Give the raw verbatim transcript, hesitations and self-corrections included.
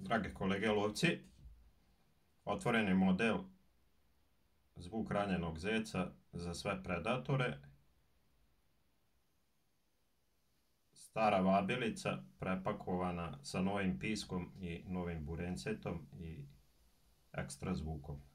Drage kolege lovci, otvoren je model zvuk ranjenog zeca za sve predatore. Stara vabilica prepakovana sa novim piskom i novim burencetom i ekstra zvukom.